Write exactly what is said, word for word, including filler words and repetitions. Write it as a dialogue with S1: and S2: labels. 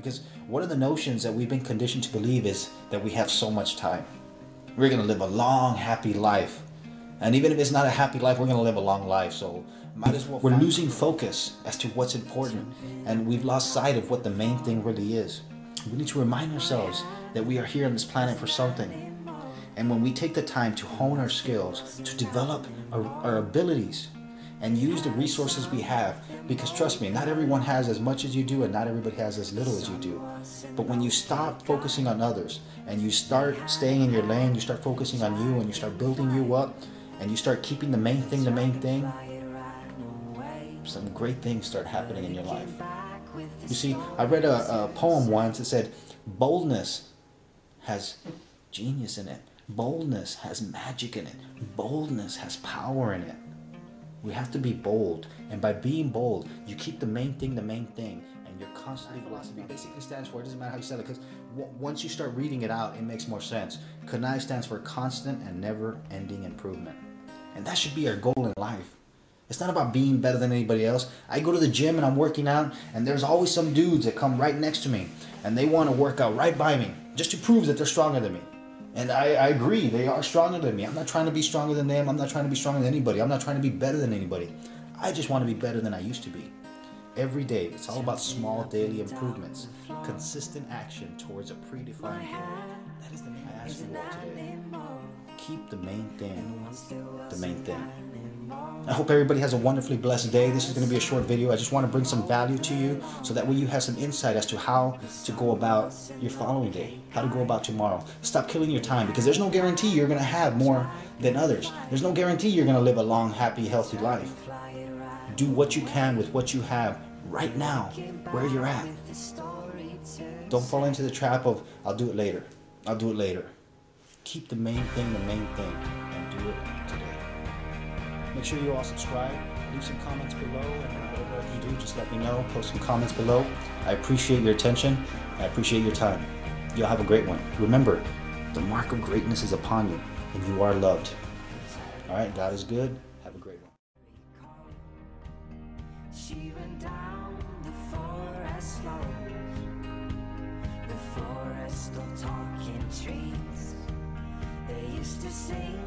S1: Because one of the notions that we've been conditioned to believe is that we have so much time. We're going to live a long, happy life. And even if it's not a happy life, we're going to live a long life. So might as well. We're losing focus as to what's important. And we've lost sight of what the main thing really is. We need to remind ourselves that we are here on this planet for something. And when we take the time to hone our skills, to develop our, our abilities, and use the resources we have, because trust me, not everyone has as much as you do, and not everybody has as little as you do. But when you stop focusing on others, and you start staying in your lane, you start focusing on you, and you start building you up, and you start keeping the main thing the main thing, some great things start happening in your life. You see, I read a, a poem once that said, boldness has genius in it. Boldness has magic in it. Boldness has power in it. We have to be bold. And by being bold, you keep the main thing the main thing. And you're constantly philosophy basically stands for, it doesn't matter how you say it, because once you start reading it out, it makes more sense. Kunai stands for constant and never-ending improvement. And that should be our goal in life. It's not about being better than anybody else. I go to the gym and I'm working out, and there's always some dudes that come right next to me, and they want to work out right by me, just to prove that they're stronger than me. And I, I agree, they are stronger than me. I'm not trying to be stronger than them. I'm not trying to be stronger than anybody. I'm not trying to be better than anybody. I just want to be better than I used to be. Every day, it's all about small daily improvements, consistent action towards a predefined goal. That is the main I ask you all today. Keep the main thing the main thing. I hope everybody has a wonderfully blessed day. This is going to be a short video. I just want to bring some value to you so that way you have some insight as to how to go about your following day, how to go about tomorrow. Stop killing your time, because there's no guarantee you're going to have more than others. There's no guarantee you're going to live a long, happy, healthy life. Do what you can with what you have right now, where you're at. Don't fall into the trap of, I'll do it later. I'll do it later. Keep the main thing the main thing and do it today. Make sure you all subscribe, leave some comments below, and whatever I can do, just let me know. Post some comments below. I appreciate your attention. I appreciate your time. Y'all have a great one. Remember, the mark of greatness is upon you, and you are loved. All right, God is good. Have a great one.
S2: She went down the forest slopes, the forest of talking trees. They used to sing